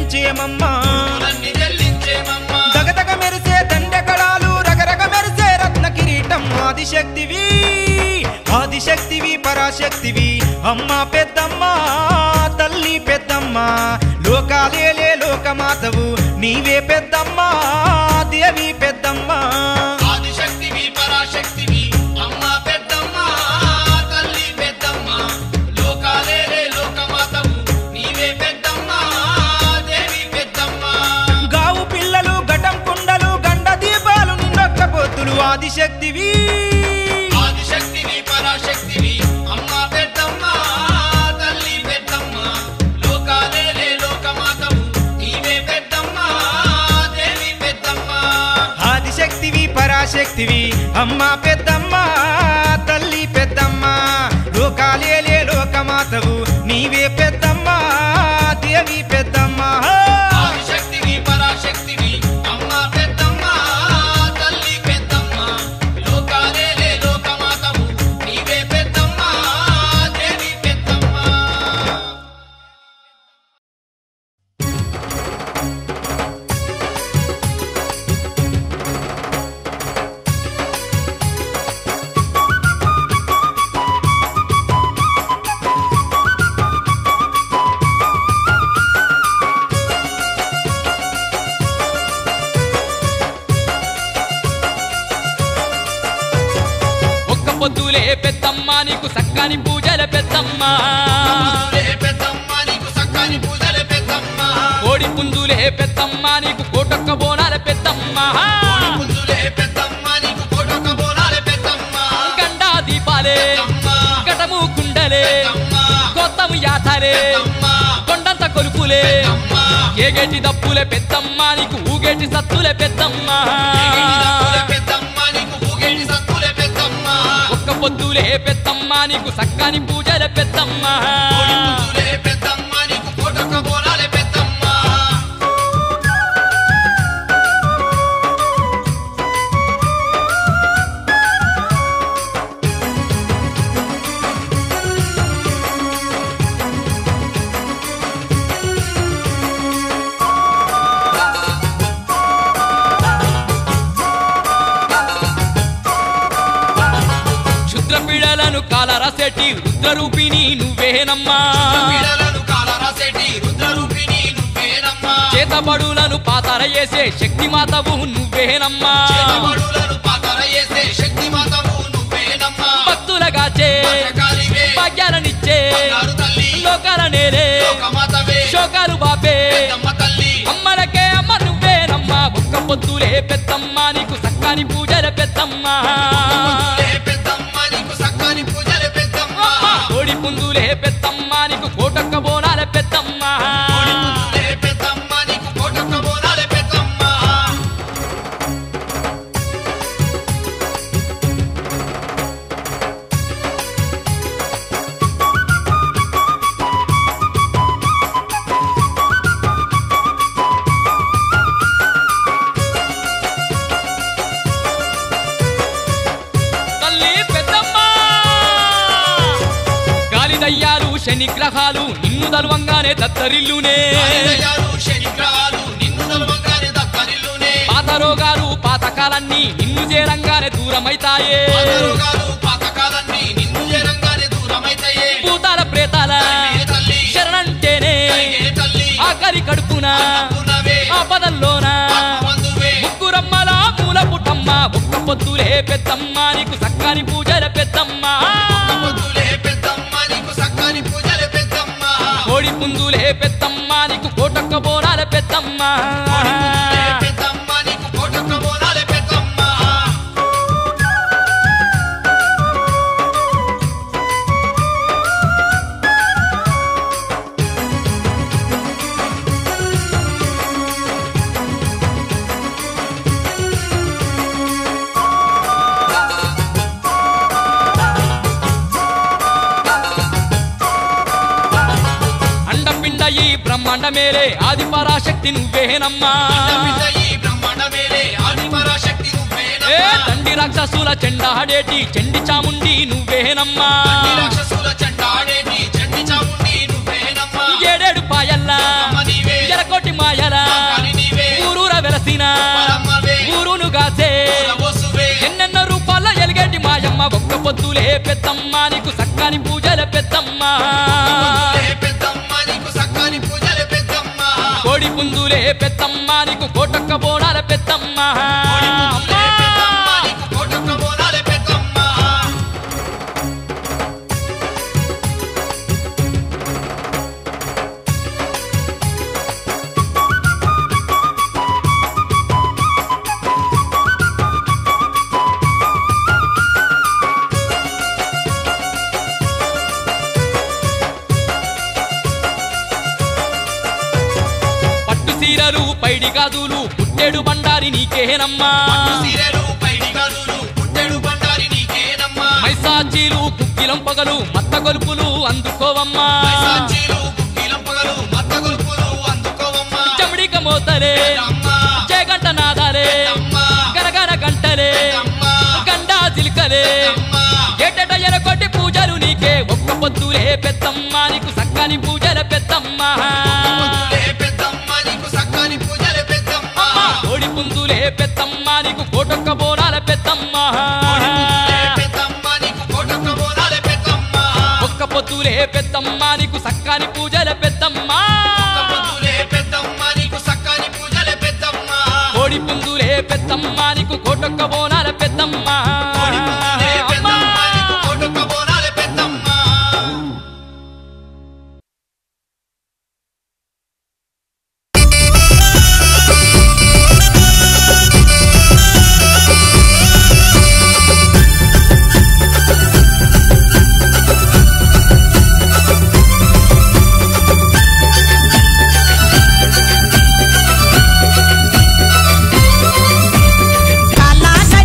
చెల్లించేమమ్మా దగదగ మెరిసే దండకళాలు రగరగ మెరిసే రత్న కిరీటం ఆదిశక్తివి ఆదిశక్తివి పరాశక్తివి అమ్మ పెద్దమ్మ తల్లి పెద్దమ్మ లోకాలేలే లోకమాతవు నీవే పెద్దమ్మ దేవి పెద్దమ్మ ఆదిశక్తివి పరాశక్తివి అమ్మ పెద్దమ్మ తల్లి పెద్దమ్మ లోకాలేలే లోకమాతవు నీవే పెద్దమ్మ దేవి పెద్దమ్మ గావు పిల్లలు ఘటం కుండలు గండ దీపాలు నిన్నొక్క పొత్తులు ఆదిశక్తివి ఆదిశక్తివి పరాశక్తివి అమ్మ పెద్దమ్మ తల్లి పెద్దమ్మ లోకాలేలే లోకమాతవు నీవే పెద్దమ్మ దేవి పెద్దమ్మ ఆదిశక్తివి పరాశక్తివి అమ్మ పెద్దమ్మ తల్లి పెద్దమ్మ లోకాలేలే లోకమాతవు నీవే పెద్దమ్మ దేవి పెద్దమ్మ ఆదిశక్తివి పరాశక్తివి అమ్మ పెద్దమ్మ తల్లి పెద్దమ్మ లోకాలేలే లోకమాతవు నీవే పెద్దమ్మ దేవి పెద్దమ్మ పొద్దులే పెద్దమ్మ నీకు సక్కని పూజల పెద్దమ్మ పెద్దమ్మ నీకు సక్కని పూజలే పెద్దమ్మ కోడి పుంజులే పెద్దమ్మ నీకు కోటొక్క బోనాల పెద్దమ్మ పుంజులే పెద్దమ్మ నీకు కోటొక్క బోనాలే పెద్దమ్మ గండా దీపాలే ఘటము కుండలే కొత్తము యాతలే కొండంత కొలుపులే ఏగేటి దప్పులే పెద్దమ్మ నీకు ఊగేటి సత్తులే పెద్దమ్మ పెద్దమ్మ నీకు ఊగేటి సత్తులే పెద్దమ్మ ఒక్క పొద్దులే పెద్దమ్మ నీకు సక్కని పూజల పెద్దమ్మ పుంజులే పెద్దమ్మ నీకు కోటొక్క బోనాలే పెద్దమ్మ క్షుద్రపీడలను కాలరసెట్టి రుద్రరూపిణి నువ్వేనమ్మా పీడలను కాలరాసేటి రుద్రరూపిణి నువ్వేనమ్మా చేతబడులను పాతర చేసే శక్తి మాతవు నువ్వేనమ్మా చేతబడులను పాతర చేసే శక్తి మాతవు నువ్వేనమ్మా భక్తులగాచే భద్రకాళివే భాగ్యాలనిచ్చే బంగారు తల్లి లోకాల నేలే లోకమాతవే శోకాలు బాపే పెద్దమ్మ తల్లి అమ్మలకే అమ్మ నువ్వేనమ్మా ఒక్క పొద్దులే పెద్దమ్మ నీకు సక్కని పూజల పెద్దమ్మ పుంజులే పెద్దమ్మ నీకు సక్కని పూజలే పెద్దమ్మ కోడి పుంజులే పెద్దమ్మ నీకు కోటొక్క బోనాల పెద్దమ్మ పుంజులే పెద్దమ్మ నీకు కోటొక్క బోనాలే పెద్దమ్మ తల్లి పెద్దమ్మ గాలిదయ్యాలు శనిగ్రహాలు నిన్ను దల్వంగానే దత్తరిల్లునే ఆలయాలు శనిగ్రహాలు నిన్ను నలవంగానే దత్తరిల్లునే పాత రోగాలు పాతకాలన్నీ నిన్ను చేరంగానే దూరమైతాయే రోగాలు పాతకాలన్నీ నిన్ను చేరంగానే దూరమైతాయే భూతాల ప్రేతాల ఏ తల్లి శరణంటేనే ఏ తల్లి ఆకలి కడుపున ఉన్నవే ఆపదల్లోన ఆత్మబంధువే ముగ్గురమ్మల మూల పుట్టమ్మ ఒక్క పొద్దులే పెద్దమ్మ నీకు సక్కని పూజల పెద్దమ్మ పుంజులే పెద్దమ్మ నీకు సక్కని పూజలే పెద్దమ్మ కోడి పుంజులే పెద్దమ్మ నీకు కోటొక్క బోనాల పెద్దమ్మ పుంజులే పెద్దమ్మ నీకు కోటొక్క బోనాలే పెద్దమ్మ అండపిండ ఈ బ్రహ్మాండ మేలే ఆది పరాశక్తి నువ్వేనమ్మా ఈ బ్రహ్మాండ మేలే ఆది పరాశక్తి నువ్వేనమ్మా ఏ దండి రాక్షసుల చెండాడేటి చెండి చాముండి నువ్వేనమ్మా రాక్షసుల చెండాడేటి చండి చాముండి నువ్వేనమ్మా ఏడేడు పాయల్లా అమ్మ నీవే ఎరకోటి మా పొద్దులే పెద్దమ్మ నీకు సక్కని పూజల పెద్దమ్మ పెద్దమ్మ నీకు సక్కని పూజల పెద్దమ్మ కోడి పుందులే పెద్దమ్మ నీకు కోటొక్క బోనాల పెద్దమ్మ పెద్దమ్మ నీకు కోటొక్క బోనాల పెద్దమ్మ పట్టు సీరలు పైడి గాజులు పుట్టెడు బండారి నీకేనమ్మా సీరలు పైడి గాజులు పుట్టెడు బండారి నీకేనమ్మా మైసాచీలు కుక్కిలం పగలు మత్త గొలుపులు అందుకోవమ్మా సాచీలు గుక్కిలం పగలు మత్త గొలుపులు అందుకోవమ్మా చమడిక మోతలే అమ్మా చేగంట నాదాలే అమ్మా గరగర గంటలే అమ్మా గండా చిలుకలే అమ్మా ఏటట ఎరకొట్టి పూజలు నీకే ఒక్క పొద్దులే పెద్దమ్మ నీకు సక్కని పూజల పెద్దమ్మ పెద్దమ్మ నీకు సక్కని పూజల పెద్దమ్మ కోడి పుందులే పెద్దమ్మ నీకు కోటొక్క బోనాల పెద్దమ్మ పెద్దమ్మ నీకు కోటొక్క బోనాల పెద్దమ్మ ఒక్క పొద్దులే పెద్దమ్మ నీకు సక్కని పూజల పెద్దమ్మ పొద్దులే పెద్దమ్మ నీకు సక్కని పూజల పెద్దమ్మ కోడి పుందులే పెద్దమ్మ నీకు కోటొక్క బోనాల పెద్దమ్మ పెద్దమ్మ నీకు కోటొక్క బోనాల పెద్దమ్మ काला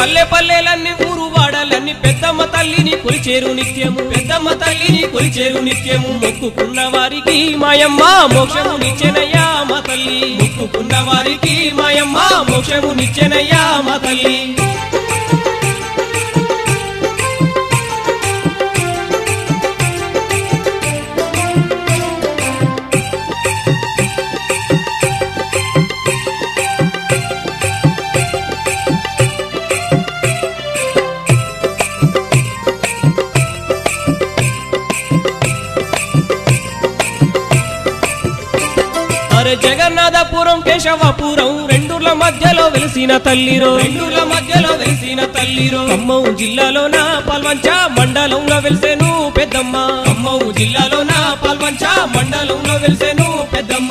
పల్లె పల్లెలన్నీ ఊరు వాడలన్నీ పెద్దమ్మ తల్లిని కొలిచేరు నిత్యము పెద్దమ్మ తల్లిని కొలిచేరు నిత్యము మొక్కుకున్న వారికి మాయమ్మ మోక్షము నిచ్చెనయ్యా మా తల్లి మొక్కుకున్న వారికి మాయమ్మ మోక్షము నిచ్చెనయ్యా మా తల్లి జగన్నాథపురం కేశవపురం రెండుల మధ్యలో వెలిసిన తల్లిరో రెండుల మధ్యలో వెలిసిన తల్లిరో ఖమ్మం జిల్లాలోన పాల్వంచ మండలంలో వెలిసేను పెద్దమ్మ ఖమ్మం జిల్లాలోన పాల్వంచ మండలంలో వెలిసేను పెద్దమ్మ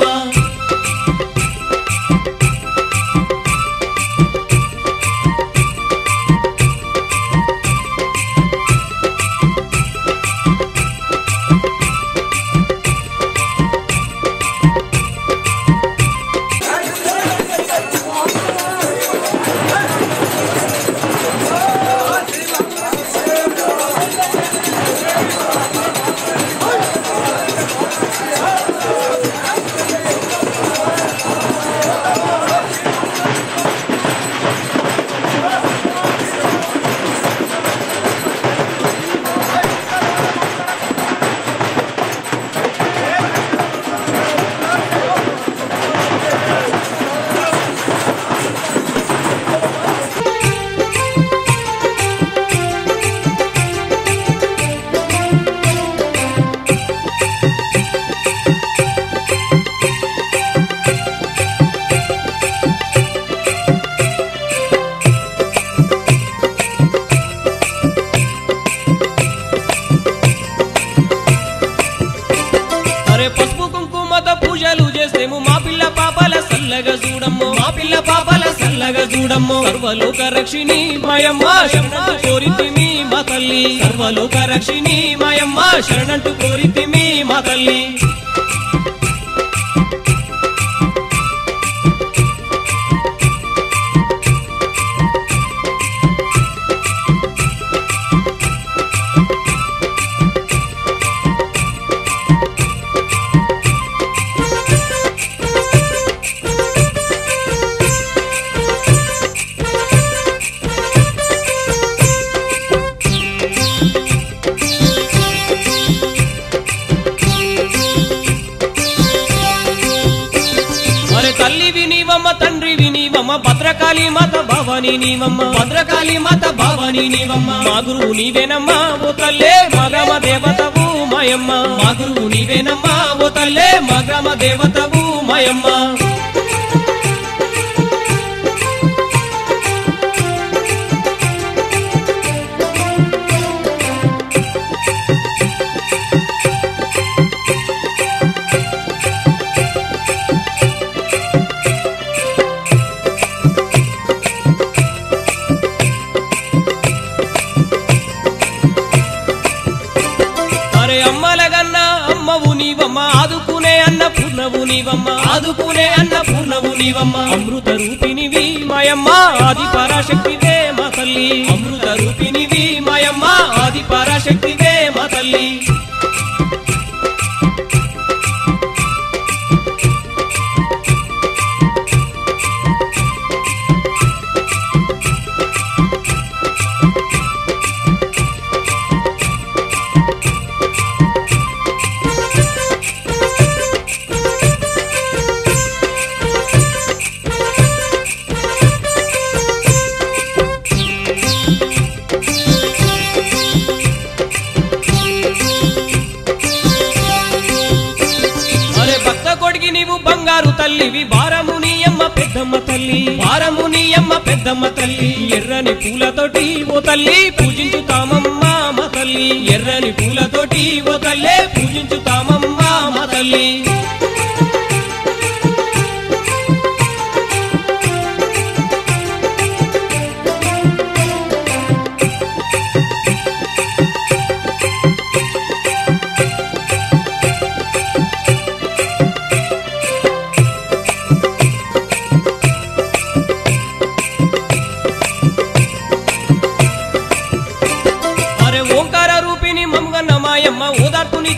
సర్వలోక రక్షిణి మాయమ్మ శరణంటూ కోరితిమి మా తల్లి సర్వలోక రక్షిణి మాయమ్మ శరణంటూ కోరితిమి మా తల్లి భద్రకాళి మాత భవాని నీవమ్మ భద్రకాళి మాత భవాని నీవమ్మ మా గురువు నీవేనమ్మా ఓ తల్లే మా గ్రామ దేవతవు మాయమ్మ మా గురువు నీవేనమ్మా ఓ తల్లే మా గ్రామ దేవతవు మాయమ్మ ఆదుకునే అన్న పూర్ణవు నీవమ్మ అమృత రూపినివి మాయమ్మ ఆది పరాశక్తివే మా తల్లి అమృత రూపినివి మాయమ్మ ఆది పరాశక్తివే మా తల్లి తల్లివి భారమునియమ్మ పెద్దమ్మ తల్లి భారమునియమ్మ పెద్దమ్మ తల్లి ఎర్రని పూలతోటి ఓ తల్లి పూజించుతామమ్మ మా తల్లి ఎర్రని పూలతోటి ఓ తల్లి పూజించుతామమ్మ మా తల్లి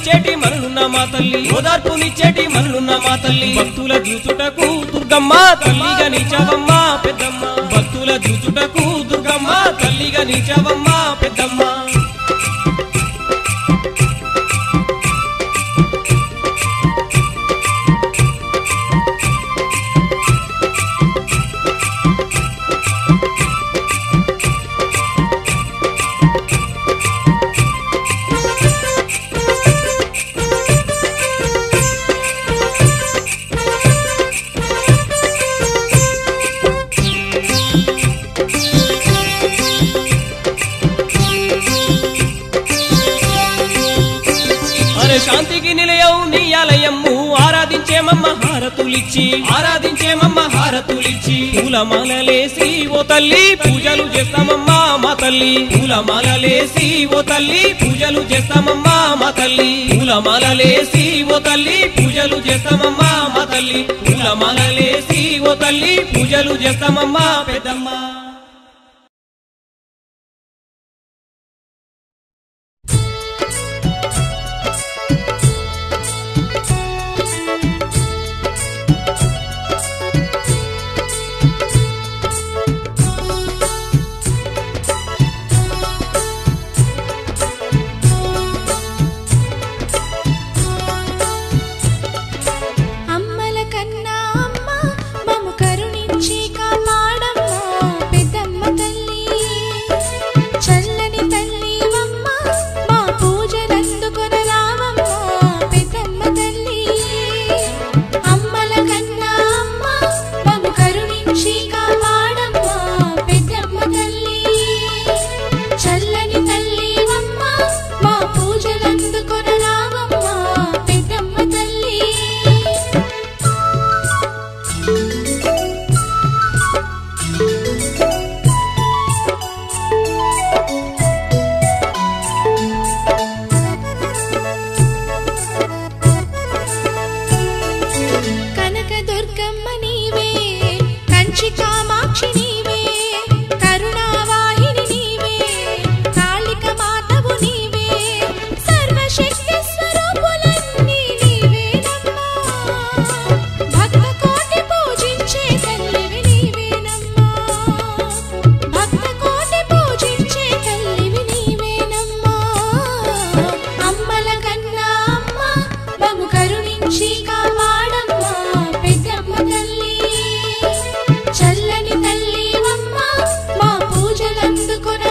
ఓదార్పునిచ్చేటి మనలున్న మా తల్లి ఓదార్పునిచ్చేటి మనలున్న మా తల్లి భక్తుల చూచుటకు దుర్గమ్మ తల్లిగా నిలిచావమ్మ పెద్దమ్మ భక్తుల చూచుటకు దుర్గమ్మ తల్లిగా నిలిచావమ్మ పెద్దమ్మ శాంతికి నిలయవు నీ ఆలయము ఆరాధించేమమ్మ హారతులిచ్చి పూలమాలలేసి ఓ తల్లి పూజలు చేస్తామమ్మా మా తల్లి పూలమాలలేసి ఓ తల్లి పూజలు చేస్తామమ్మా మా తల్లి పూలమాలలేసి ఓ తల్లి పూజలు చేస్తామమ్మా మా తల్లి పూలమాలలేసి ఓ తల్లి పూజలు చేస్తామమ్మా పెద్దమ్మ చల్లని తల్లి అమ్మ మా పూజలందుకొన